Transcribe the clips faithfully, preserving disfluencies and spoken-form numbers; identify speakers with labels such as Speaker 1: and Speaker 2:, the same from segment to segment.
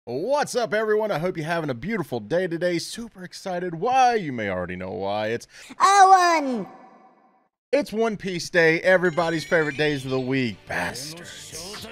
Speaker 1: What's up, everyone? I hope you're having a beautiful day today. Super excited. Why? You may already know why. It's
Speaker 2: Owen!
Speaker 1: It's One Piece Day, everybody's favorite days of the week. Bastards.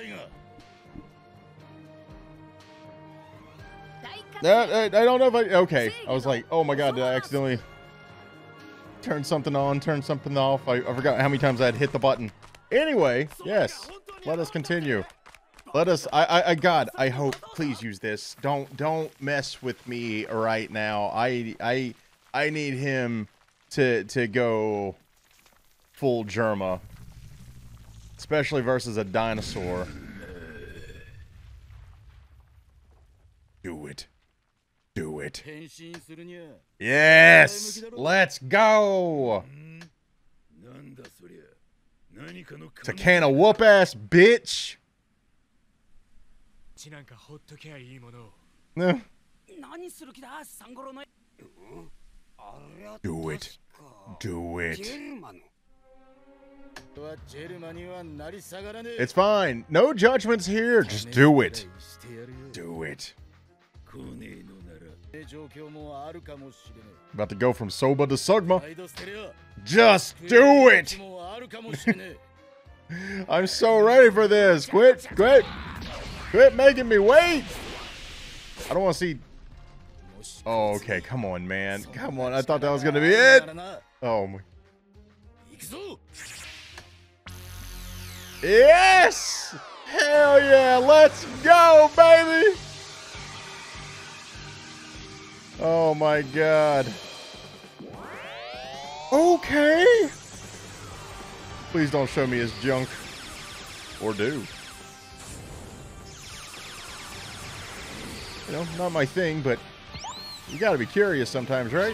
Speaker 1: Uh, I, I don't know if I... Okay. I was like, oh my god, did I accidentally turn something on, turn something off? I, I forgot how many times I had hit the button. Anyway, yes. Let us continue. Let us, I, I, I, God, I hope, please use this. Don't, don't mess with me right now. I, I, I need him to, to go full Germa. Especially versus a dinosaur. Do it. Do it. Yes! Let's go! It's a can of whoop-ass, bitch! No. Do it. Do it. It's fine. No judgments here. Just do it. Do it. About to go from Soba to Sugma. Just do it. I'm so ready for this. Quit. Quit. Quit making me wait! I don't want to see... Oh, okay. Come on, man. Come on. I thought that was going to be it. Oh, my... Yes! Hell yeah! Let's go, baby! Oh, my God. Okay. Please don't show me his junk. Or do. You know, not my thing, but you gotta be curious sometimes, right?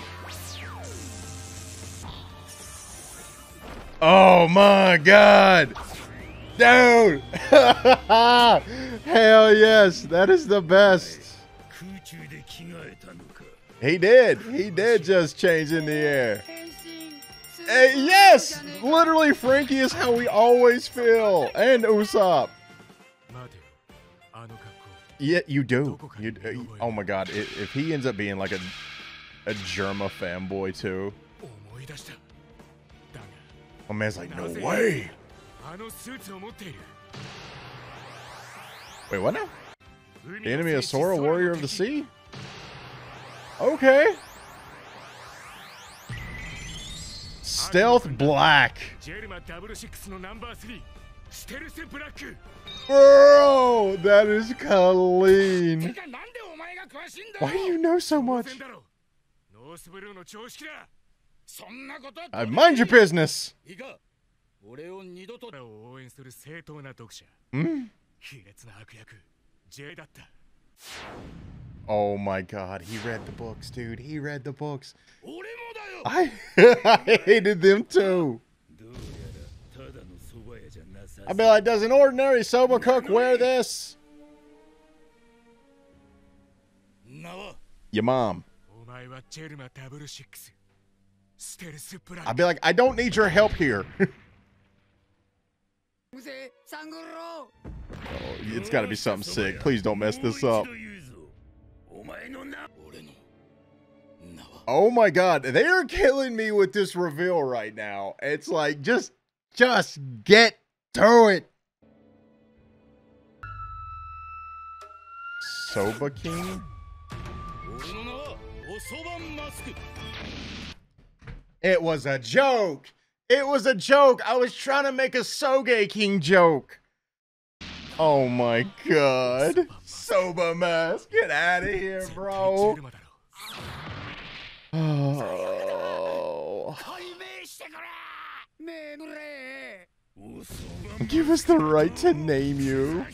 Speaker 1: Oh my god! Dude! Hell yes! That is the best! He did! He did just change in the air. Hey, yes! Literally, Frankie is how we always feel. And Usopp. Yeah, you do. You, uh, oh my god, if, if he ends up being like a a Germa fanboy too. My man's like, no way. Wait, what now? The enemy is Sora, warrior of the sea? Okay. Stealth Black. Bro, that is clean. Why do you know so much? Uh, mind your business. Hmm? Oh my god, he read the books, dude. He read the books. I, I hated them too. I'd be like, does an ordinary soba cook wear this? Your mom. I'd be like, I don't need your help here. Oh, it's gotta be something sick. Please don't mess this up. Oh my god, they are killing me with this reveal right now. It's like, just, just get to it. Soba King? It was a joke. It was a joke. I was trying to make a Soge King joke. Oh my god. Soba Mask, get out of here, bro. Oh. Give us the right to name you.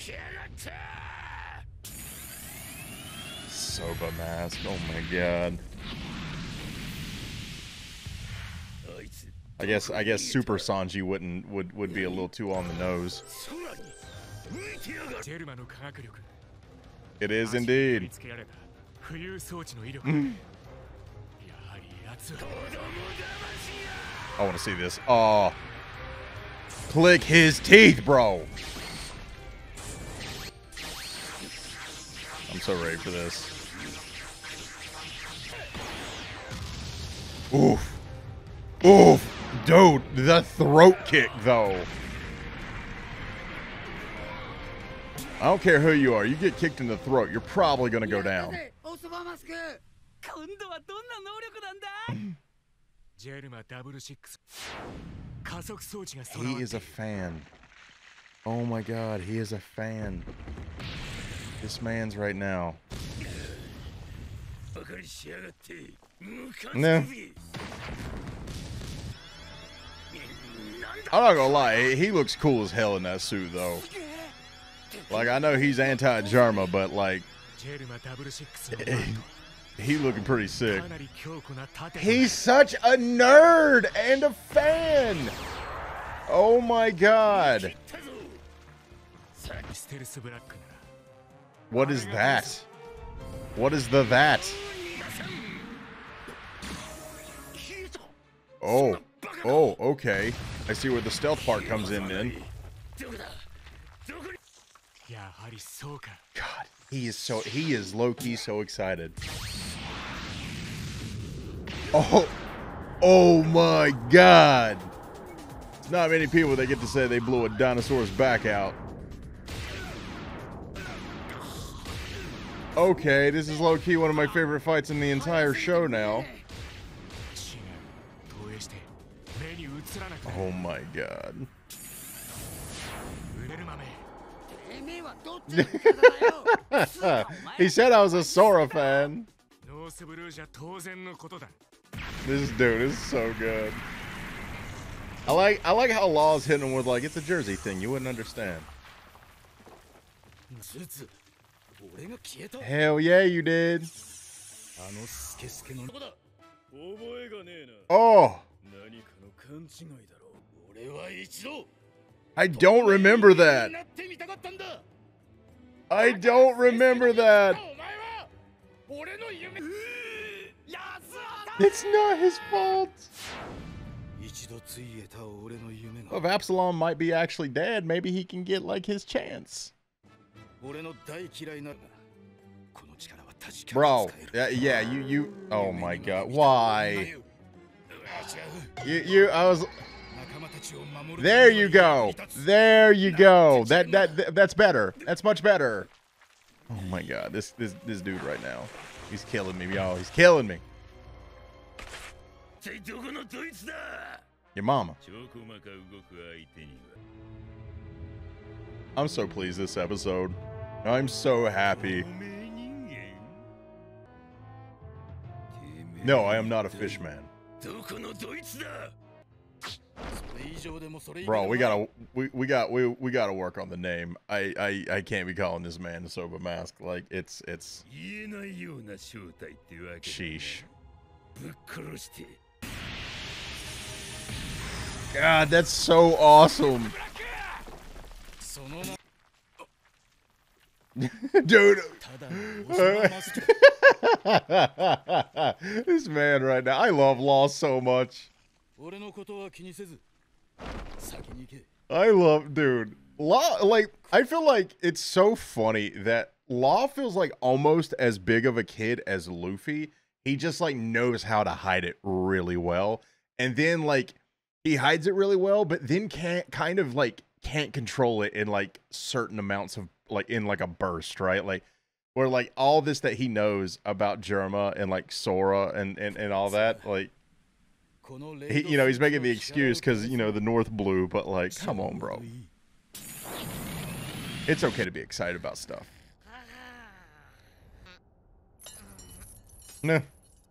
Speaker 1: Soba Mask, oh my god. I guess I guess Super Sanji wouldn't would would be a little too on the nose. It is indeed. Mm. I want to see this. Oh, click his teeth, bro. I'm so ready for this. Oof. Oof. Dude, the throat kick, though. I don't care who you are. You get kicked in the throat, you're probably going to go down. He is a fan. Oh my god, he is a fan. This man's right now. No. I'm not gonna lie, he looks cool as hell in that suit, though. Like, I know he's anti-Jarma, but, like, he looking pretty sick. He's such a nerd and a fan! Oh my god. What is that? What is the that? Oh. Oh, okay. I see where the stealth part comes in then. God, he is so, he is low-key so excited. Oh, oh my god. There's not many people that get to say they blew a dinosaur's back out. Okay, this is low-key one of my favorite fights in the entire show now. Oh my god. He said I was a Sora fan. This dude is so good. I like I like how Law's hitting him with, like, it's a Jersey thing. You wouldn't understand. Hell yeah, you did. Oh. I don't remember that. I don't remember that. It's not his fault. Well, if Absalom might be actually dead, maybe he can get, like, his chance. Bro, yeah, yeah, you, you, oh my god, why? You, you, I was, there you go, there you go, that, that, that's better, that's much better. Oh my god, this, this, this dude right now, he's killing me, y'all, he's killing me. Your mama. I'm so pleased this episode. I'm so happy. No, I am not a fish man. Bro, we gotta we, we got we we gotta work on the name. I, I I can't be calling this man the Soba Mask. Like, it's it's sheesh. God, that's so awesome. Dude. This man right now. I love Law so much. I love, dude. Law, like, I feel like it's so funny that Law feels like almost as big of a kid as Luffy. He just, like, knows how to hide it really well. And then, like, he hides it really well, but then can't kind of, like, can't control it in, like, certain amounts of, like, in, like, a burst, right? Like, where, like, all this that he knows about Germa and, like, Sora and, and, and all that, like, he, you know, he's making the excuse because, you know, the North Blue, but, like, come on, bro. It's okay to be excited about stuff. Nah.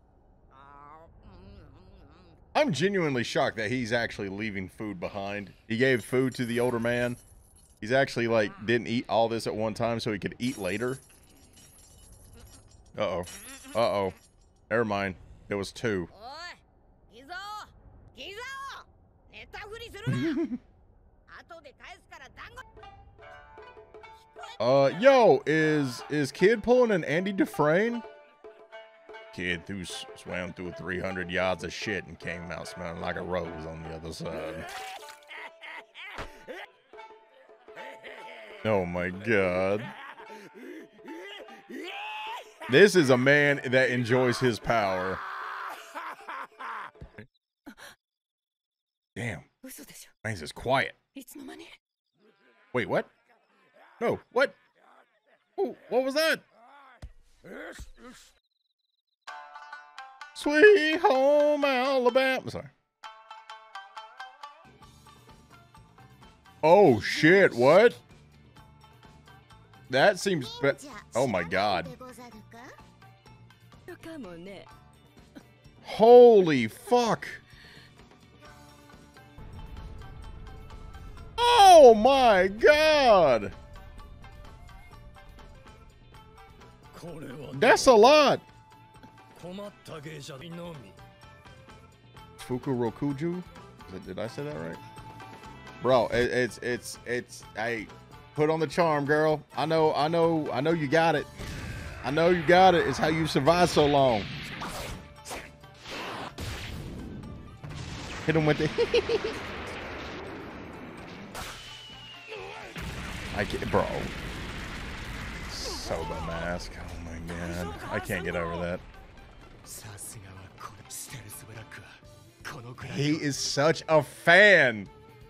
Speaker 1: I'm genuinely shocked that he's actually leaving food behind. He gave food to the older man. He's actually, like, didn't eat all this at one time so he could eat later. Uh-oh. Uh-oh. Never mind. It was two. uh, yo, is, is Kid pulling an Andy Dufresne? Kid threw, swam through three hundred yards of shit and came out smelling like a rose on the other side. Oh my god. This is a man that enjoys his power. Damn. Man, this is quiet. Wait, what? No, what? Oh, what was that? Sweet home Alabama. Sorry. Oh shit, what? That seems be- oh my god. Holy fuck. Oh my god. That's a lot. Fuku Rokuju? Did I say that right? Bro, it, it's it's it's hey, put on the charm, girl. I know, I know, I know you got it. I know you got it. It's how you survived so long. Hit him with the I can't, bro. Soba mask. Oh my god. I can't get over that. He is such a fan.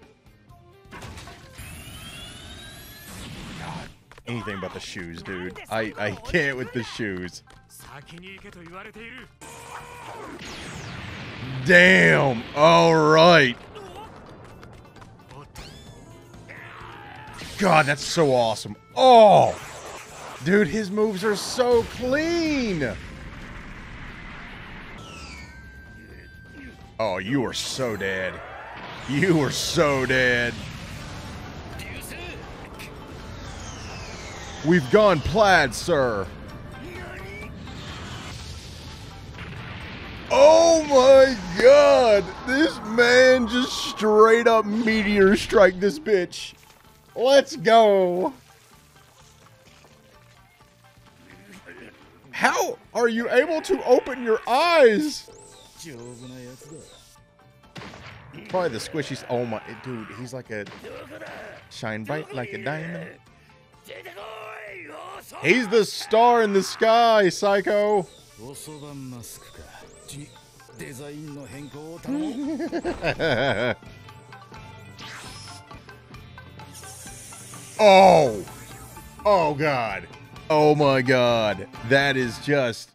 Speaker 1: God, anything but the shoes, dude. I, I can't with the shoes. Damn. All right. God, that's so awesome. Oh, dude, his moves are so clean. Oh, you are so dead. You are so dead. We've gone plaid, sir. Oh my god. This man just straight up meteor strike this bitch. Let's go. How are you able to open your eyes? Probably the squishiest. Oh my, dude, he's like a shine bright like a diamond. He's the star in the sky, Psycho. Oh, oh God, oh my God, that is just.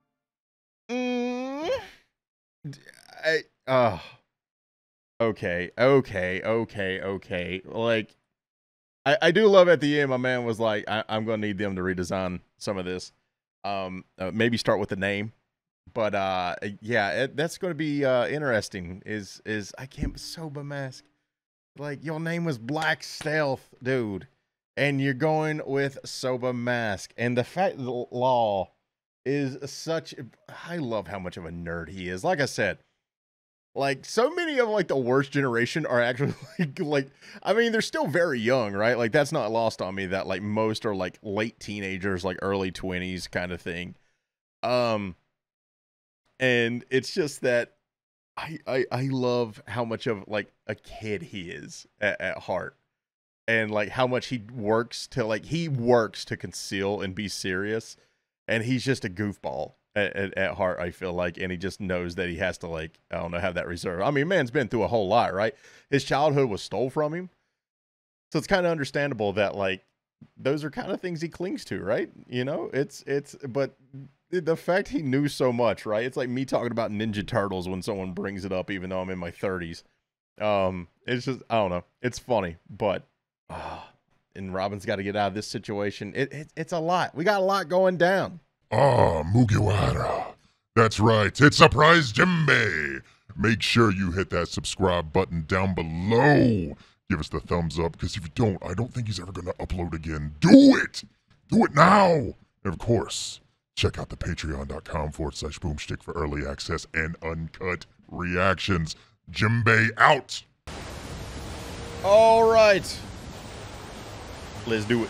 Speaker 1: Mm, I, uh, okay, okay, okay, okay. Like, I, I do love at the end. My man was like, I, I'm gonna need them to redesign some of this. Um, uh, maybe start with the name. But uh, yeah, it, that's going to be uh, interesting. Is is I can't Soba mask, like your name was Black Stealth, dude, and you're going with Soba mask, and the fact the Law is such. I love how much of a nerd he is. Like I said, like so many of like the worst generation are actually like, like I mean they're still very young, right? Like that's not lost on me that like most are like late teenagers, like early twenties kind of thing. Um. And it's just that I, I I love how much of like a kid he is at, at heart, and like how much he works to like he works to conceal and be serious, and he's just a goofball at, at, at heart. I feel like, and he just knows that he has to like I don't know have that reserve. I mean, man's been through a whole lot, right? His childhood was stole from him, so it's kind of understandable that like those are kind of things he clings to, right? You know, it's it's but. The fact he knew so much, right? It's like me talking about Ninja Turtles when someone brings it up, even though I'm in my thirties. Um, it's just, I don't know. It's funny, but, uh, and Robin's got to get out of this situation. It, it, it's a lot. We got a lot going down.
Speaker 2: Ah, Mugiwara. That's right. It's Surprise Jimbei. Make sure you hit that subscribe button down below. Give us the thumbs up, because if you don't, I don't think he's ever going to upload again. Do it! Do it now! And of course, check out the patreon.com forward slash boomstick for early access and uncut reactions. Jimbei out.
Speaker 1: All right. Let's do it.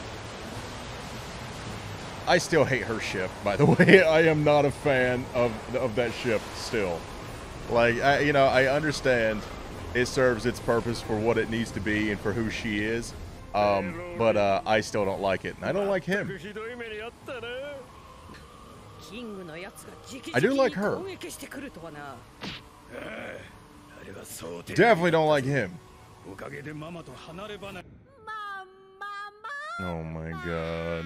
Speaker 1: I still hate her ship, by the way. I am not a fan of, of that ship still. Like, I, you know, I understand it serves its purpose for what it needs to be and for who she is. Um, but uh, I still don't like it. And I don't like him. I do like her. Definitely don't like him. Oh my god.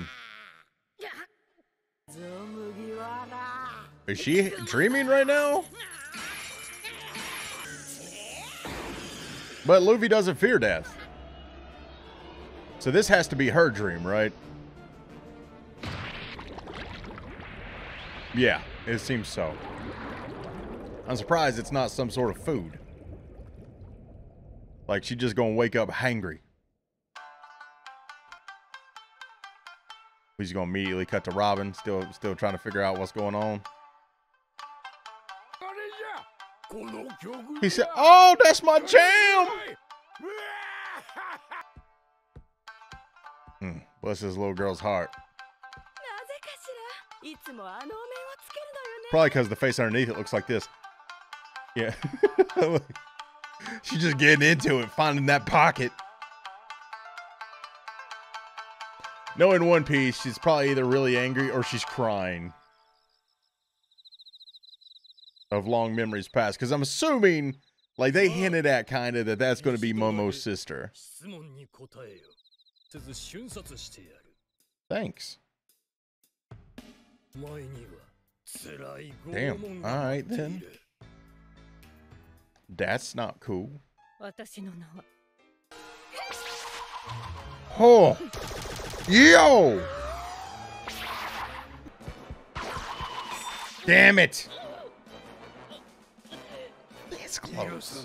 Speaker 1: Is she dreaming right now? But Luffy doesn't fear death. So this has to be her dream, right? Yeah, it seems so. I'm surprised it's not some sort of food. Like she's just gonna wake up hangry. He's gonna immediately cut to Robin, still still trying to figure out what's going on. He said, "Oh, that's my jam!" Mm, bless this little girl's heart. Probably because the face underneath it looks like this. Yeah. She's just getting into it, finding that pocket. Knowing One Piece, she's probably either really angry or she's crying. Of long memories past. Because I'm assuming, like, they hinted at kind of that that's going to be Momo's sister. Thanks. Damn. Alright then. That's not cool. Oh. Yo! Damn it! It's close.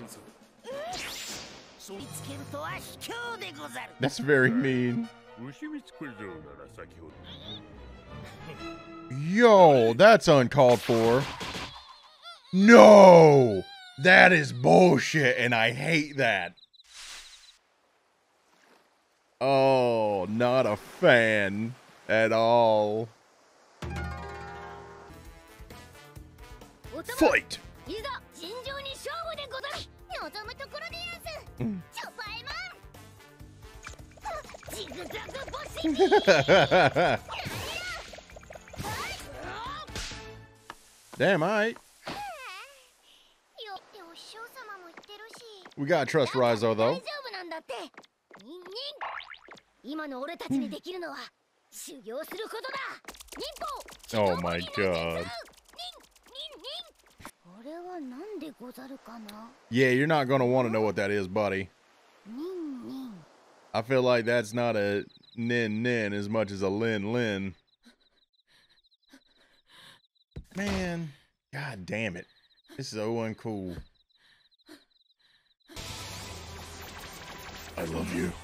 Speaker 1: That's very mean. Yo, that's uncalled for. No! That is bullshit, and I hate that. Oh, not a fan at all. Fight! Damn, alright. We gotta trust Raizo, though. Oh my god. Yeah, you're not gonna want to know what that is, buddy. I feel like that's not a Nin Nin as much as a Lin Lin. Man, god damn it. This is so uncool. I love you.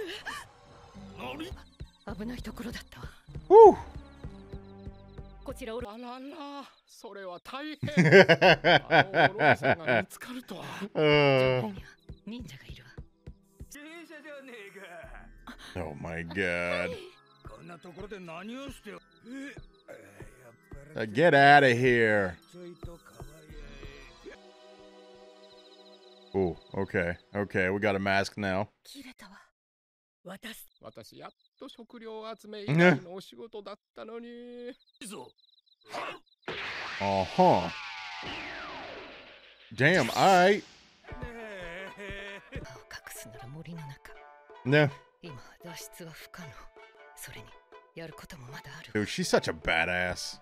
Speaker 1: Woo! uh, oh my god. Uh, get out of here. Oh, okay. Okay, we got a mask now. Uh-huh. Damn, alright. No. Dude, she's such a badass.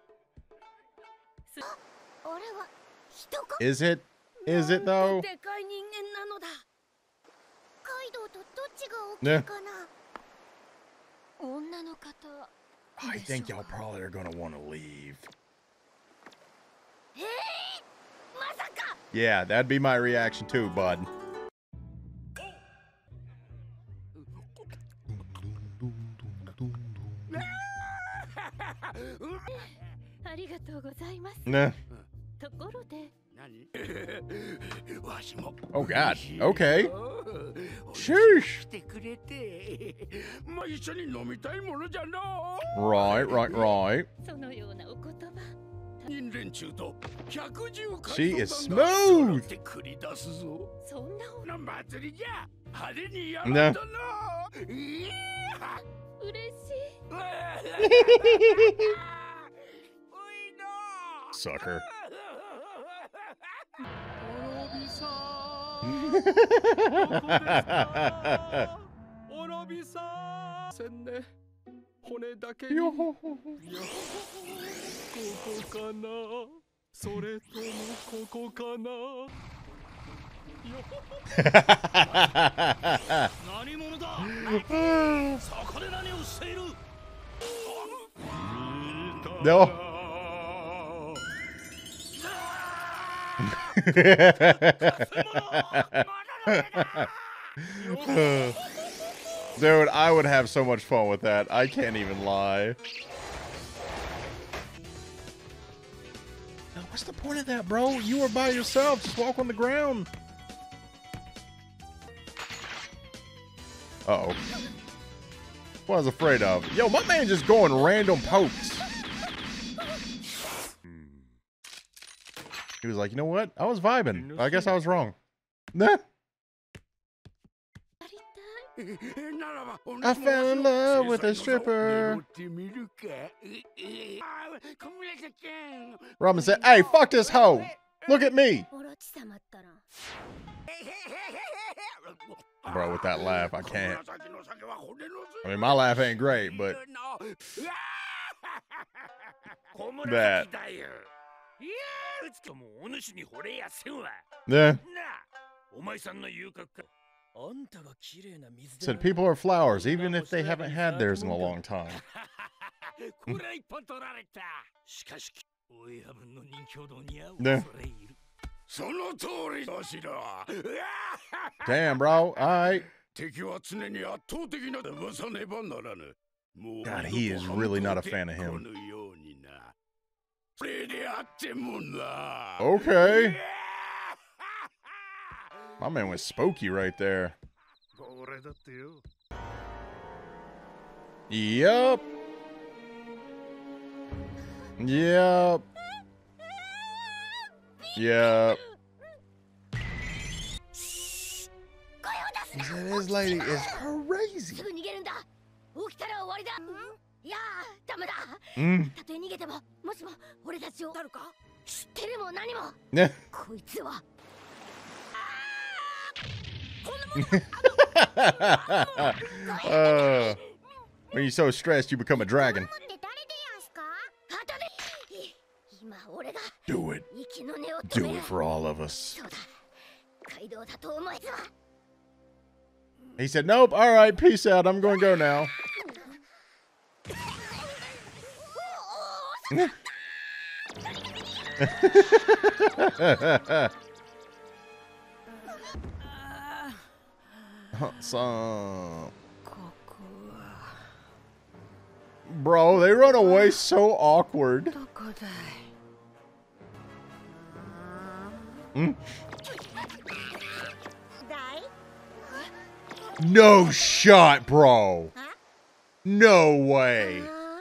Speaker 1: Is it? Is it though? Yeah. I think y'all probably are gonna want to leave. Yeah, that'd be my reaction too, bud. Nah. Oh god. Okay. Sheesh. Right, right, right. She is smooth. No. Sucker. No. Dude, I would have so much fun with that. I can't even lie. Now, what's the point of that, bro? You were by yourself. Just walk on the ground. Uh-oh. What I was afraid of. Yo, my man just going random pokes. He was like, you know what? I was vibing. I guess I was wrong. Nah. I fell in love with a stripper. Robin said, hey, fuck this hoe. Look at me. Bro, with that laugh, I can't. I mean, my laugh ain't great, but that. Yeah. Said people are flowers, even if they haven't had theirs in a long time. Yeah. Damn, bro. All right. God, he is really not a fan of him. Okay. My man was spooky right there. Yup. Yup. Yup. He said this lady is crazy. Mm. Yeah. uh, when you're so stressed, you become a dragon. Do it. Do it for all of us. He said, nope. All right. Peace out. I'm going to go now. Some... Bro, they run away so awkward. Mm. No shot, bro. No way.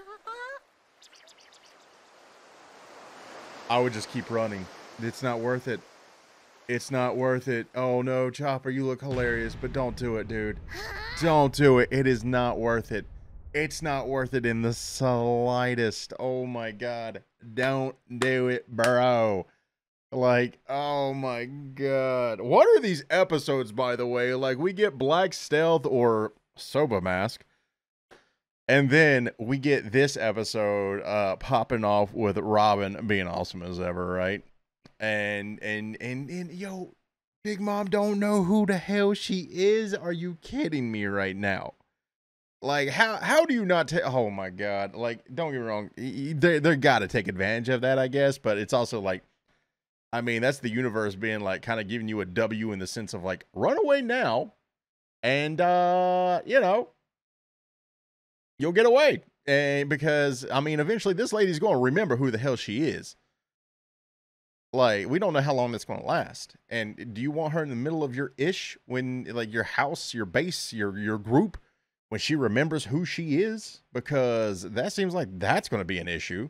Speaker 1: I would just keep running. It's not worth it. It's not worth it. Oh no, Chopper, you look hilarious, but don't do it, dude. Don't do it. It is not worth it. It's not worth it in the slightest. Oh my God. Don't do it, bro. Like, oh my God. What are these episodes, by the way? Like, we get Black Stealth or Soba Mask. And then we get this episode uh, popping off with Robin being awesome as ever, right? And, and, and, and, yo, Big Mom don't know who the hell she is? Are you kidding me right now? Like, how, how do you not take, oh my God. Like, don't get me wrong. They, they got to take advantage of that, I guess. But it's also like, I mean, that's the universe being like, kind of giving you a W in the sense of like, run away now. And, uh, you know, you'll get away. And because, I mean, eventually this lady's going to remember who the hell she is. Like, we don't know how long that's going to last. And do you want her in the middle of your ish when, like, your house, your base, your your group, when she remembers who she is? Because that seems like that's going to be an issue.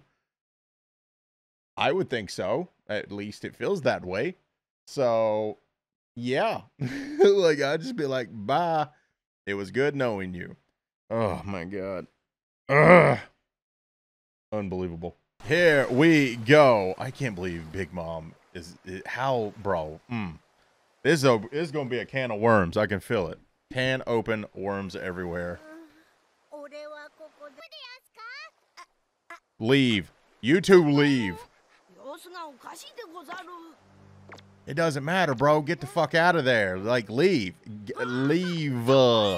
Speaker 1: I would think so. At least it feels that way. So, yeah. Like, I'd just be like, bye. It was good knowing you. Oh, my God. Ugh. Unbelievable. Here we go. I can't believe Big Mom is, is how, bro. Mm. This is, a, this is gonna be a can of worms. I can feel it. Can open, worms everywhere. Leave. You two leave. It doesn't matter, bro. Get the fuck out of there. Like, leave. G leave. Uh.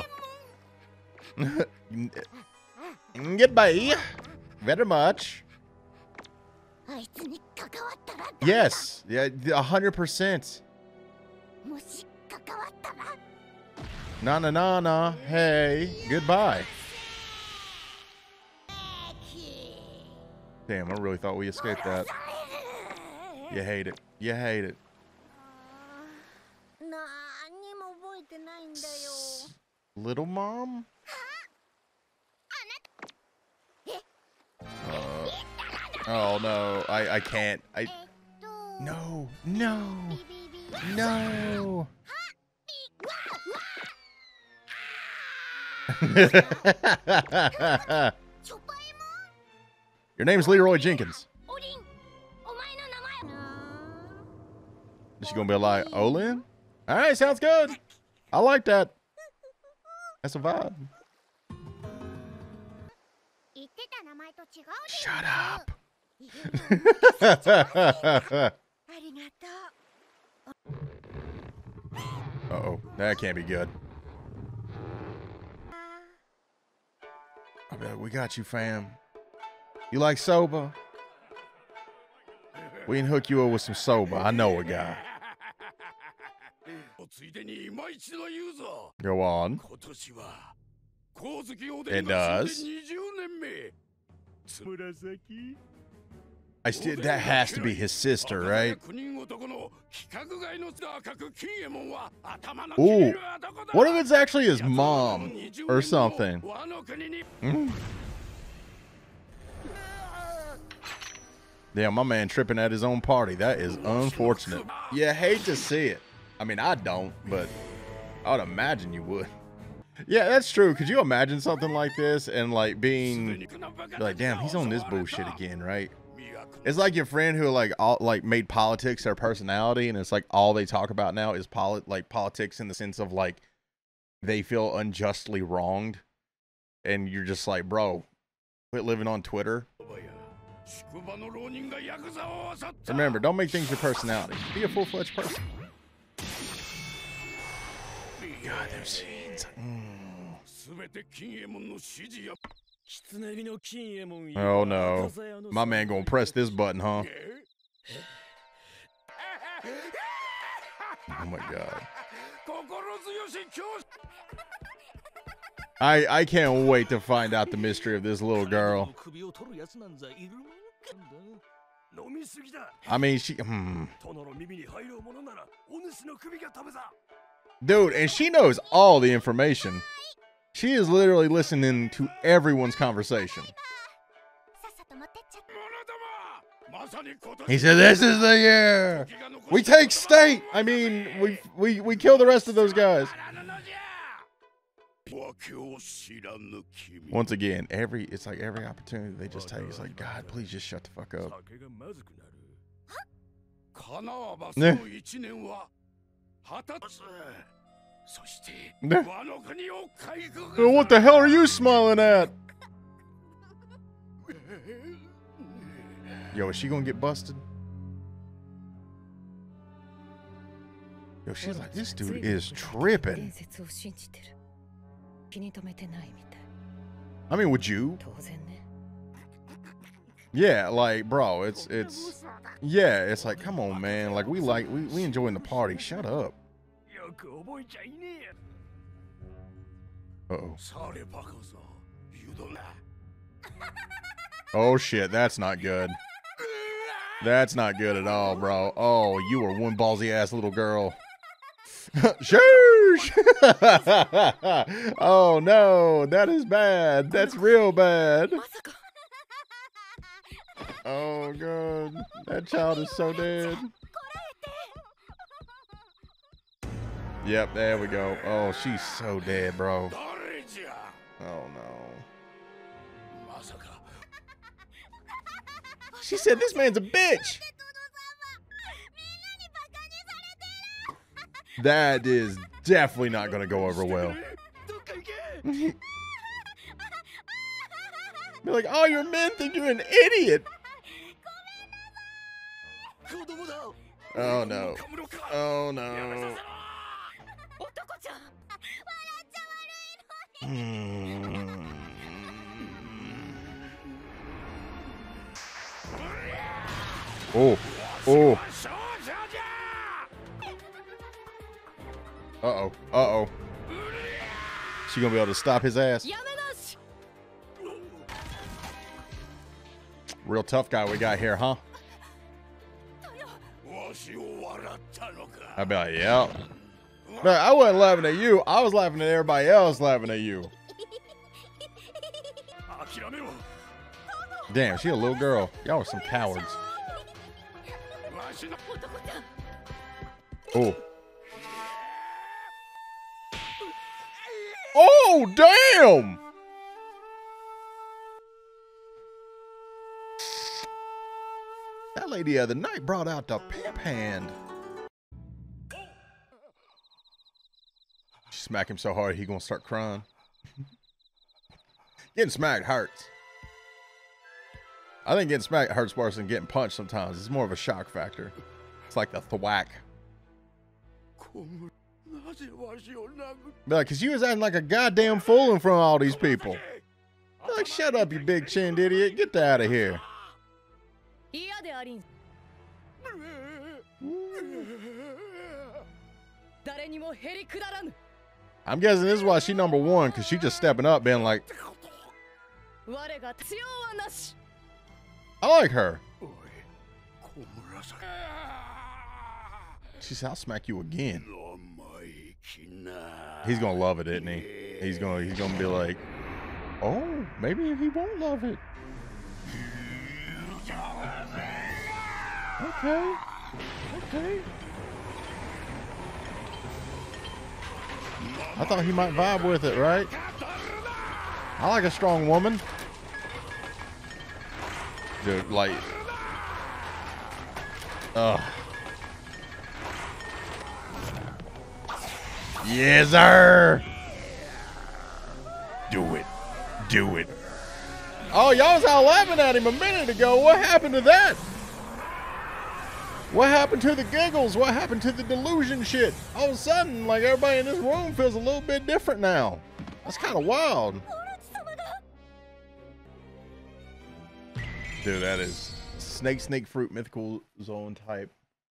Speaker 1: Goodbye. Very much. Yes. Yeah, a hundred percent. Na na na na. Hey. Goodbye. Damn, I really thought we escaped that. You hate it. You hate it. S little mom? Uh, oh no, I, I can't. I no, no, no. Your name's Leroy Jenkins. Is she gonna be like, Olin? All right, sounds good. I like that. That's a vibe. Shut up. Uh-oh, that can't be good. I bet we got you, fam. You like soba? We can hook you up with some soba. I know a guy. Go on. It does. I still, that has to be his sister, right? Ooh, what if it's actually his mom or something? Mm. Yeah, my man tripping at his own party. That is unfortunate. You hate to see it. I mean, I don't, but I would imagine you would. Yeah, that's true. Could you imagine something like this and like being like, damn, he's on this bullshit again, right? It's like your friend who like all like made politics their personality, and it's like all they talk about now is polit like politics in the sense of like they feel unjustly wronged, and you're just like, bro, quit living on Twitter. Remember, don't make things your personality. Be a full-fledged person. God, those scenes. Mm. Oh no. My man gonna press this button, huh? Oh my god. I I can't wait to find out the mystery of this little girl. I mean, she hmm. Dude, and she knows all the information. She is literally listening to everyone's conversation. He said, this is the year. We take state. I mean, we we we kill the rest of those guys. Once again, every it's like every opportunity they just take. It's like, God, please just shut the fuck up. Yeah. What the hell are you smiling at? Yo, is she gonna get busted? Yo, she's like, this dude is tripping. I mean, would you? Yeah, like, bro, it's it's yeah, it's like, come on, man. Like, we like we we enjoying the party. Shut up. Uh-oh. Oh shit, that's not good. That's not good at all, bro. Oh, you were one ballsy ass little girl. Shush! Oh no, that is bad. That's real bad. Oh god, that child is so dead. Yep, there we go. Oh, she's so dead, bro. Oh no. She said this man's a bitch. That is definitely not going to go over well. Be like, oh, your men think you're an idiot. Oh, no. Oh, no. Hmm. Oh. Oh. Uh-oh. Uh-oh. She gonna be able to stop his ass. Real tough guy we got here, huh? I'd be like, yeah. No, I wasn't laughing at you. I was laughing at everybody else laughing at you. Damn, she a little girl. Y'all are some cowards. Oh. Oh, damn! That lady the other night brought out the pimp hand. She smacked him so hard he gonna start crying. Getting smacked hurts. I think getting smacked hurts worse than getting punched sometimes. It's more of a shock factor. It's like the thwack. Like, cause you was acting like a goddamn fool in front of all these people. They're like, shut up, you big chinned idiot. Get out of here. I'm guessing this is why she number one, cause she just stepping up being like, I like her. She said, I'll smack you again. He's gonna love it, isn't he? He's gonna he's gonna be like, oh, maybe he won't love it. Okay. Okay. I thought he might vibe with it, right? I like a strong woman. Dude, like, ugh. Yes, sir. Do it. Do it. Oh, y'all was out laughing at him a minute ago. What happened to that? What happened to the giggles? What happened to the delusion shit? All of a sudden, like, everybody in this room feels a little bit different now. That's kind of wild. Dude, that is snake, snake, fruit, mythical zone type.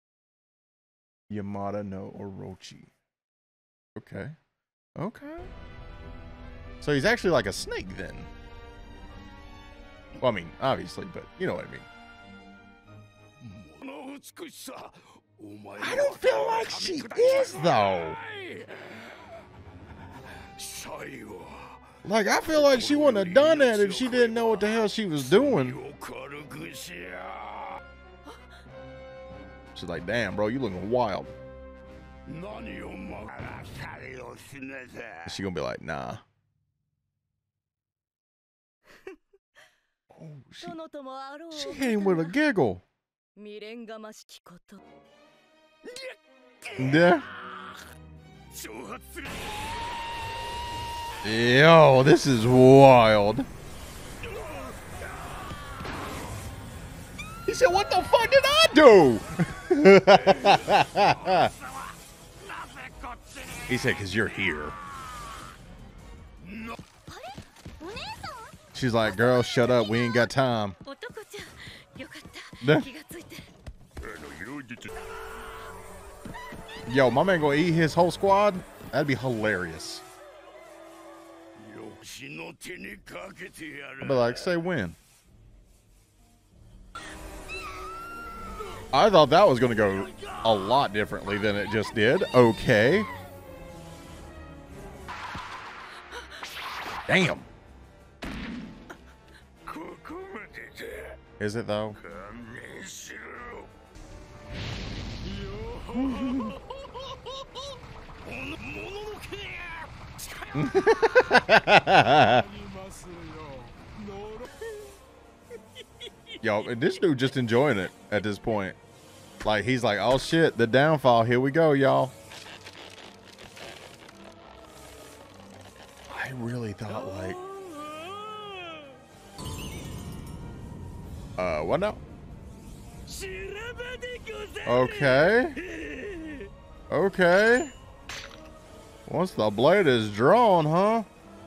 Speaker 1: Yamada no Orochi. Okay. Okay. So he's actually like a snake then. Well, I mean, obviously, but you know what I mean. I don't feel like she is, though. Like, I feel like she wouldn't have done that if she didn't know what the hell she was doing. She's like, damn, bro, you looking wild. She gonna be like, nah. Oh, she, she hit him with a giggle. Yeah. Yo, this is wild. He said, what the fuck did I do? He said, because you're here. She's like, girl, shut up. We ain't got time. Yo, my man gonna eat his whole squad? That'd be hilarious. I'd be like, say when. I thought that was gonna go a lot differently than it just did. Okay. Damn. Is it though? Yo, and this dude just enjoying it at this point. Like, he's like, oh shit, the downfall. Here we go, y'all. I really thought, like... Uh, what now? Okay. Okay. Once the blade is drawn, huh?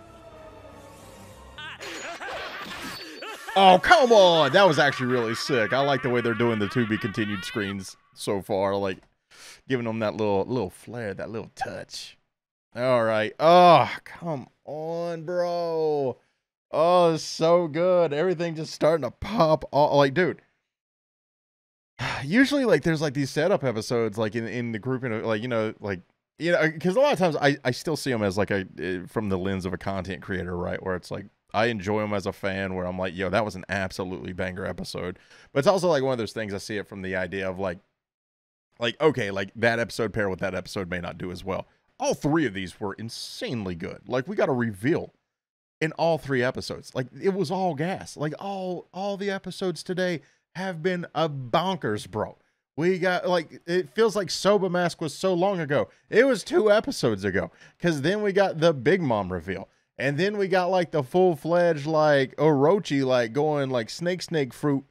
Speaker 1: Oh, come on. That was actually really sick. I like the way they're doing the to be continued screens so far. Like, giving them that little little flair, that little touch. All right. Oh, come on, bro. Oh, it's so good. Everything just starting to pop. All, like, dude. Usually, like, there's, like, these setup episodes, like, in, in the grouping of, like, you know, like, you know, because a lot of times I, I still see them as, like, a, from the lens of a content creator, right? Where it's like, I enjoy them as a fan, where I'm like, yo, that was an absolutely banger episode. But it's also like one of those things I see it from the idea of like, like, okay, like that episode paired with that episode may not do as well. All three of these were insanely good. Like, we got a reveal in all three episodes. Like, it was all gas. Like, all, all the episodes today have been a bonkers, bro. We got, like, it feels like Soba Mask was so long ago. It was two episodes ago. Because then we got the Big Mom reveal. And then we got, like, the full-fledged, like, Orochi, like, going, like, snake, snake fruit.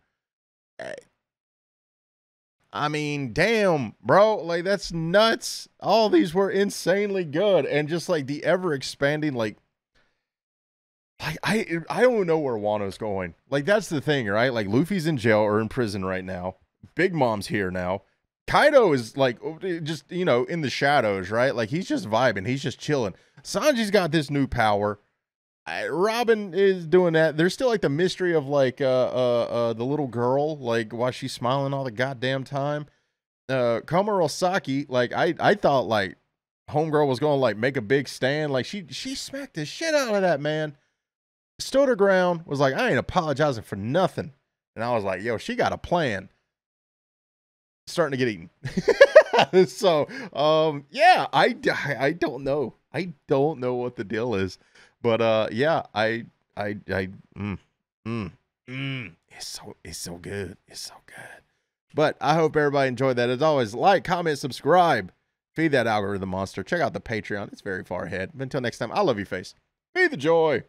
Speaker 1: I mean, damn, bro. Like, that's nuts. All these were insanely good. And just, like, the ever-expanding, like, like I, I don't know where Wano's going. Like, that's the thing, right? Like, Luffy's in jail or in prison right now. Big Mom's here now. Kaido is, like, just, you know, in the shadows, right? Like, he's just vibing. He's just chilling. Sanji's got this new power. I, Robin is doing that. There's still, like, the mystery of, like, uh, uh, uh, the little girl, like, why she's smiling all the goddamn time. Uh, Komuro Saki, like, I, I thought, like, homegirl was going to, like, make a big stand. Like, she, she smacked the shit out of that, man. Stood her ground, was like, I ain't apologizing for nothing. And I was like, yo, she got a plan. Starting to get eaten. So, um, yeah, I, I don't know. I don't know what the deal is, but, uh, yeah, I, I, I, mm, mm, mm, it's so, it's so good. It's so good. But I hope everybody enjoyed that. As always, like, comment, subscribe, feed that algorithm monster. Check out the Patreon. It's very far ahead. Until next time, I love you, face. Be the joy.